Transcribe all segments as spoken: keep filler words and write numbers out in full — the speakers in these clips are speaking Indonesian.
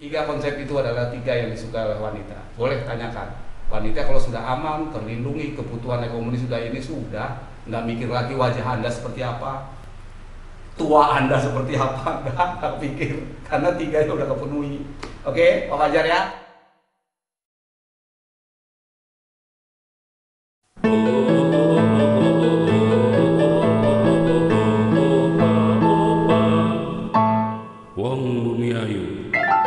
Tiga konsep itu adalah tiga yang disukai oleh wanita. Boleh tanyakan. Wanita kalau sudah aman, terlindungi, kebutuhan ekonomi sudah ini, sudah nggak mikir lagi wajah Anda seperti apa, tua Anda seperti apa, nggak, nggak pikir, karena tiga itu udah kepenuhi. Oke, Pak Fajar ya. Wong Bumiayu.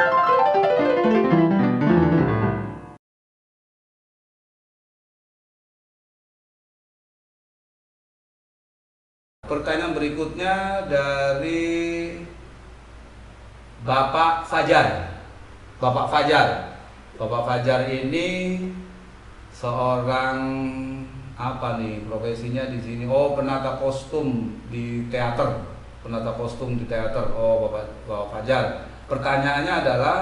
Pertanyaan berikutnya dari Bapak Fajar. Bapak Fajar. Bapak Fajar ini seorang apa nih profesinya di sini? Oh, penata kostum di teater. Penata kostum di teater. Oh, Bapak Bapak Fajar. Pertanyaannya adalah,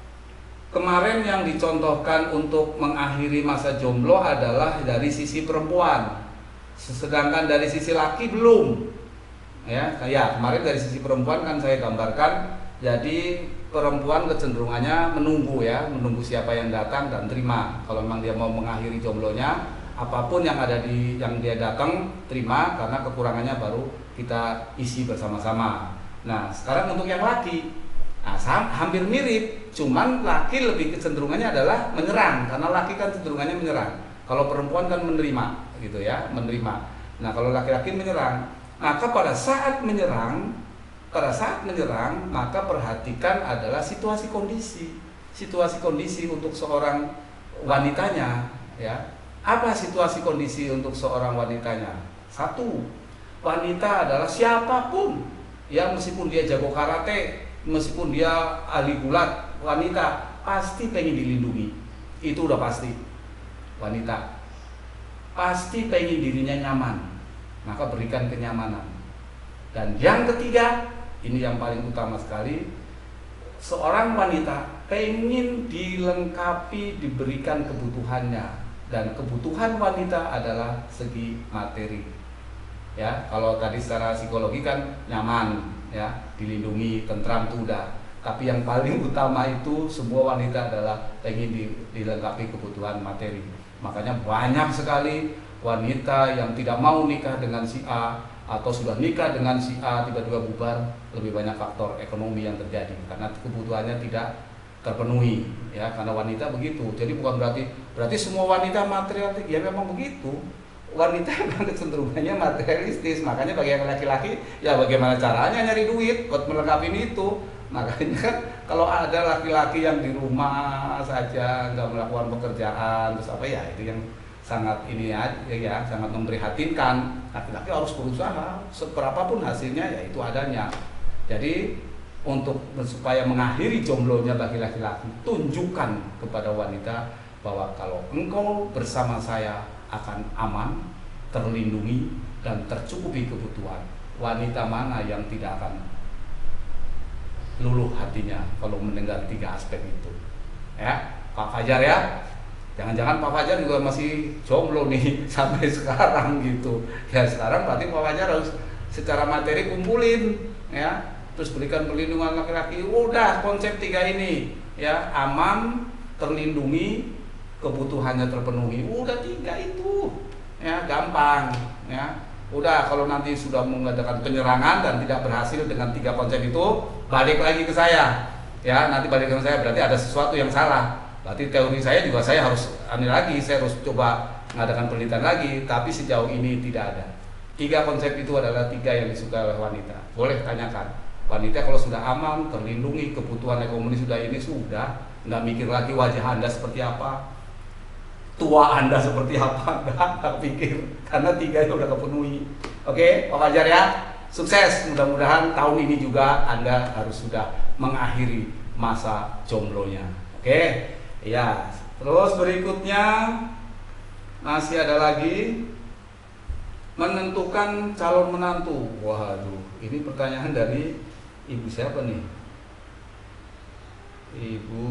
kemarin yang dicontohkan untuk mengakhiri masa jomblo adalah dari sisi perempuan, sedangkan dari sisi laki belum. Ya, ya kemarin dari sisi perempuan kan saya gambarkan. Jadi perempuan kecenderungannya menunggu ya, menunggu siapa yang datang dan terima. Kalau memang dia mau mengakhiri jomblonya, apapun yang ada di yang dia datang terima, karena kekurangannya baru kita isi bersama-sama. Nah, sekarang untuk yang laki, nah, hampir mirip, cuman laki lebih kecenderungannya adalah menyerang, karena laki kan cenderungannya menyerang. Kalau perempuan kan menerima, gitu ya, menerima. Nah, kalau laki-laki menyerang, maka pada saat menyerang, pada saat menyerang, maka perhatikan adalah situasi kondisi, situasi kondisi untuk seorang wanitanya, ya. Apa situasi kondisi untuk seorang wanitanya? Satu, wanita adalah siapapun, ya, meskipun dia jago karate, meskipun dia ahli gulat, wanita pasti pengen dilindungi. Itu udah pasti. Wanita pasti pengen dirinya nyaman, maka berikan kenyamanan. Dan yang ketiga, ini yang paling utama sekali, seorang wanita pengen dilengkapi, diberikan kebutuhannya, dan kebutuhan wanita adalah segi materi. Ya, kalau tadi secara psikologi kan nyaman, ya, dilindungi, tentram itu udah. Tapi yang paling utama itu semua wanita adalah pengen dilengkapi kebutuhan materi. Makanya banyak sekali wanita yang tidak mau nikah dengan si A, atau sudah nikah dengan si A tiba-tiba bubar. Lebih banyak faktor ekonomi yang terjadi karena kebutuhannya tidak terpenuhi, ya, karena wanita begitu. Jadi bukan berarti berarti semua wanita materialistik, ya memang begitu. Wanita memang kecenderungannya materialistis. Makanya bagi yang laki-laki, ya bagaimana caranya nyari duit buat melengkapi itu. Makanya kan kalau ada laki-laki yang di rumah saja nggak melakukan pekerjaan, terus apa ya, itu yang sangat ini ya, ya sangat memprihatinkan. Laki-laki harus berusaha, seberapapun hasilnya ya itu adanya. Jadi untuk supaya mengakhiri jomblonya bagi laki-laki, tunjukkan kepada wanita bahwa kalau engkau bersama saya akan aman, terlindungi, dan tercukupi kebutuhan. Wanita mana yang tidak akan luluh hatinya kalau mendengar tiga aspek itu? Ya, Pak Fajar ya. Jangan-jangan Pak Fajar juga masih jomblo nih sampai sekarang gitu. Ya sekarang berarti Pak Fajar harus secara materi kumpulin, ya. Terus berikan perlindungan laki-laki. Udah konsep tiga ini, ya, aman, terlindungi, kebutuhannya terpenuhi. Udah tiga itu, ya, gampang, ya. Udah kalau nanti sudah mengadakan penyerangan dan tidak berhasil dengan tiga konsep itu, balik lagi ke saya, ya. Nanti balik ke saya berarti ada sesuatu yang salah. Berarti teori saya juga saya harus aneh lagi, saya harus coba mengadakan penelitian lagi. Tapi sejauh ini tidak ada. Tiga konsep itu adalah tiga yang disukai oleh wanita. Boleh tanyakan. Wanita kalau sudah aman, terlindungi, kebutuhan ekonomi sudah ini, sudah nggak mikir lagi wajah Anda seperti apa, tua Anda seperti apa, nggak, nggak pikir, karena tiga itu udah kepenuhi. Oke, Pak Fajar ya, sukses. Mudah-mudahan tahun ini juga Anda harus sudah mengakhiri masa jomblonya. Oke, ya. Terus berikutnya masih ada lagi, menentukan calon menantu. Waduh, ini pertanyaan dari ibu siapa nih? Ibu,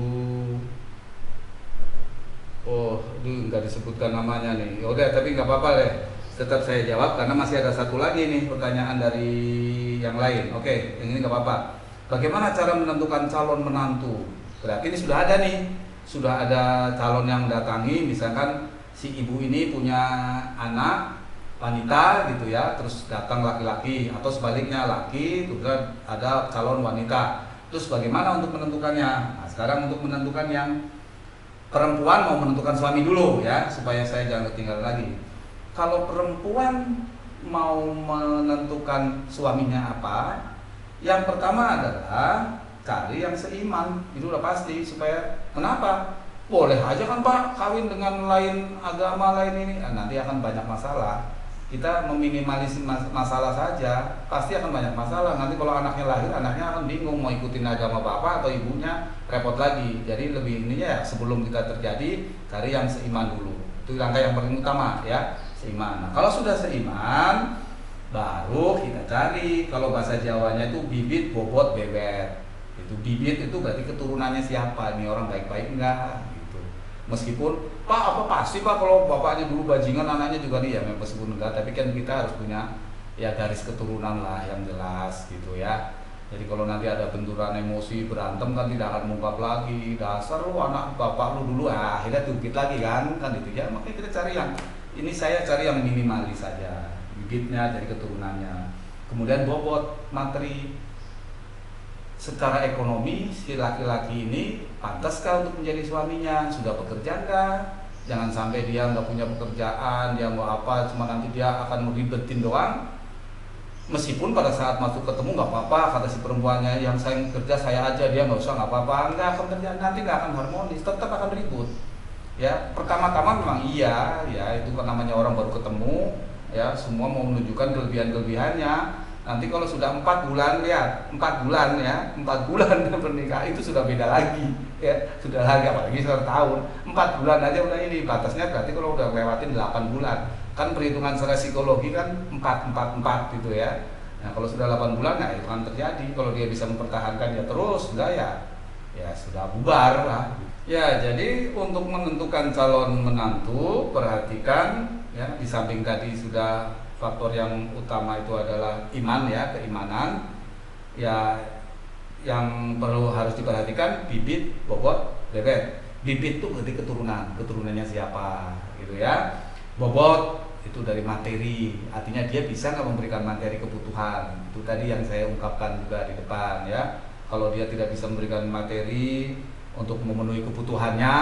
oh, itu nggak disebutkan namanya nih. Udah, tapi nggak apa-apa deh. Tetap saya jawab karena masih ada satu lagi nih pertanyaan dari yang lain. Oke, yang ini nggak apa-apa. Bagaimana cara menentukan calon menantu? Berarti ini sudah ada nih, sudah ada calon yang datangi, misalkan si ibu ini punya anak wanita gitu ya, terus datang laki-laki atau sebaliknya laki, terus ada calon wanita. Terus bagaimana untuk menentukannya? Nah, sekarang untuk menentukan yang perempuan mau menentukan suami dulu ya, supaya saya jangan ketinggalan lagi. Kalau perempuan mau menentukan suaminya apa, yang pertama adalah cari yang seiman, itu udah pasti. Supaya kenapa? Boleh aja kan Pak kawin dengan lain agama lain ini, nah, nanti akan banyak masalah. Kita meminimalis masalah saja, pasti akan banyak masalah. Nanti kalau anaknya lahir, anaknya akan bingung mau ikutin agama bapak atau ibunya, repot lagi. Jadi lebih ininya ya, sebelum kita terjadi, cari yang seiman dulu. Itu langkah yang paling utama ya, seiman. Nah, kalau sudah seiman, baru kita cari, kalau bahasa Jawanya itu bibit, bobot, bebet. Itu bibit itu berarti keturunannya siapa, ini orang baik-baik enggak gitu. Meskipun Pak apa pasti Pak kalau bapaknya dulu bajingan anaknya juga dia, meskipun enggak, tapi kan kita harus punya ya garis keturunan lah yang jelas gitu ya. Jadi kalau nanti ada benturan emosi, berantem kan tidak akan mengungkap lagi, dasar lu anak bapak lu dulu, ah, akhirnya tungkit lagi kan, kan itu ya. Makanya kita cari yang ini, saya cari yang minimalis saja, bibitnya dari keturunannya. Kemudian bobot materi, secara ekonomi si laki-laki ini pantaskah untuk menjadi suaminya, sudah bekerja enggak? Jangan sampai dia nggak punya pekerjaan, dia mau apa, cuma nanti dia akan meribetin doang. Meskipun pada saat masuk ketemu nggak apa-apa, kata si perempuannya, yang saya kerja saya aja, dia nggak usah, nggak apa-apa, nggak akan kerja, nanti nggak akan harmonis, tetap akan ribut. Ya pertama-tama memang iya, ya itu kan namanya orang baru ketemu, ya semua mau menunjukkan kelebihan-kelebihannya. Nanti kalau sudah empat bulan, lihat empat bulan ya, empat bulan pernikahan itu sudah beda lagi ya, sudah lagi apalagi satu tahun, empat bulan aja udah ini batasnya. Berarti kalau udah lewatin delapan bulan, kan perhitungan secara psikologi kan empat empat empat gitu ya. Nah kalau sudah delapan bulan, nah itu kan terjadi. Kalau dia bisa mempertahankan ya terus, enggak ya, ya sudah bubar lah. Ya jadi untuk menentukan calon menantu, perhatikan ya, di samping tadi sudah faktor yang utama itu adalah iman ya, keimanan ya, yang perlu harus diperhatikan bibit, bobot, bebet. Bibit itu berarti keturunan, keturunannya siapa gitu ya. Bobot itu dari materi, artinya dia bisa nggak memberikan materi kebutuhan. Itu tadi yang saya ungkapkan juga di depan ya. Kalau dia tidak bisa memberikan materi untuk memenuhi kebutuhannya,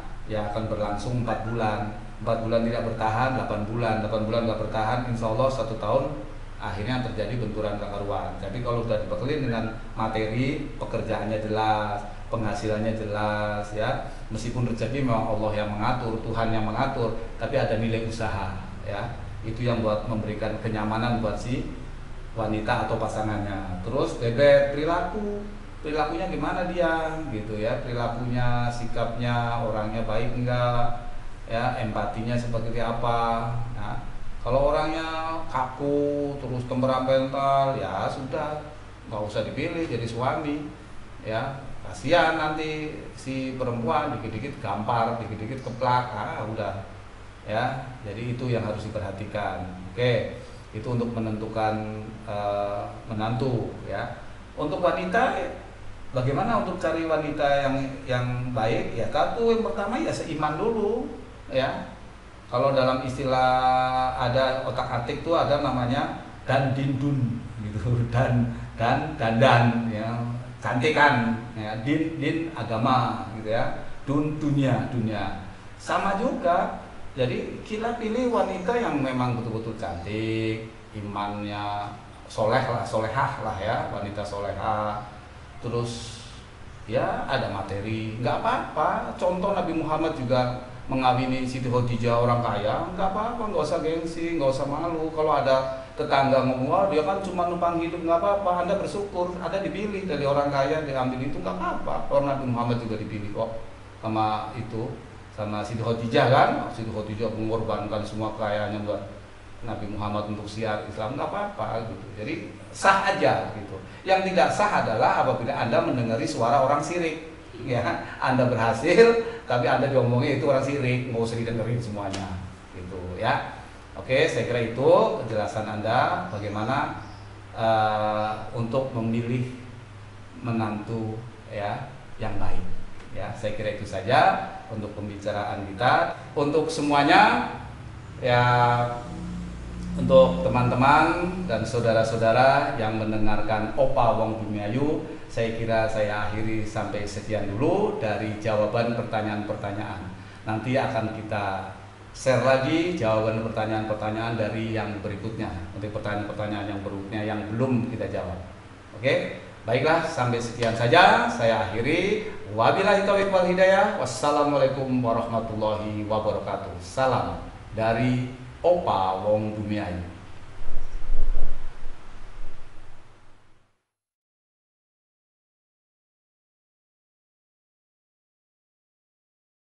ya akan berlangsung empat bulan. empat bulan tidak bertahan, delapan bulan, delapan bulan nggak bertahan, insya Allah satu tahun akhirnya terjadi benturan kekaruan. Tapi kalau sudah dibekali dengan materi, pekerjaannya jelas, penghasilannya jelas ya, meskipun rezeki memang Allah yang mengatur, Tuhan yang mengatur, tapi ada nilai usaha ya, itu yang buat memberikan kenyamanan buat si wanita atau pasangannya. Terus bebet, perilaku, perilakunya gimana dia gitu ya, perilakunya, sikapnya, orangnya baik enggak ya, empatinya seperti apa. Nah, kalau orangnya kaku terus temperamental, ya sudah nggak usah dipilih jadi suami ya, kasihan nanti si perempuan dikit-dikit gampar, dikit-dikit keplak, ah udah ya. Jadi itu yang harus diperhatikan. Oke, itu untuk menentukan uh, menantu ya. Untuk wanita, bagaimana untuk cari wanita yang yang baik ya? Satu, yang pertama ya seiman dulu ya. Kalau dalam istilah ada otak-atik tuh ada namanya dan dindun gitu, dan dan dandan ya, cantikan ya, din din agama gitu ya, dun dunia dunia sama juga. Jadi kita pilih wanita yang memang betul-betul cantik, imannya soleh lah, solehah lah ya, wanita solehah, terus ya ada materi, nggak apa-apa. Contoh Nabi Muhammad juga mengawini Siti Khadijah orang kaya, nggak apa-apa, nggak usah gengsi, nggak usah malu. Kalau ada tetangga ngomong, wah dia kan cuma numpang hidup, nggak apa-apa, Anda bersyukur, ada dipilih dari orang kaya, diambil itu nggak apa-apa. Orang Nabi Muhammad juga dipilih kok sama itu, sama Siti Khadijah kan. Siti Khadijah mengorbankan semua kekayaannya buat Nabi Muhammad untuk syiar Islam, nggak apa-apa gitu. Jadi sah aja gitu. Yang tidak sah adalah apabila Anda mendengari suara orang syirik ya, Anda berhasil tapi Anda diomongin itu orang syirik, nggak usah didengerin semuanya gitu ya. Oke, saya kira itu penjelasan Anda bagaimana uh, untuk memilih menantu ya yang baik. Ya, saya kira itu saja untuk pembicaraan kita. Untuk semuanya, ya, untuk teman-teman dan saudara-saudara yang mendengarkan Opa Wong Bumiayu, saya kira saya akhiri sampai sekian dulu dari jawaban pertanyaan-pertanyaan. Nanti akan kita share lagi jawaban pertanyaan-pertanyaan dari yang berikutnya, untuk pertanyaan-pertanyaan yang berikutnya yang belum kita jawab. Oke, baiklah, sampai sekian saja saya akhiri. Wabillahi taufiq wal hidayah. Wassalamualaikum warahmatullahi wabarakatuh. Salam dari Opa Wong Bumiayu.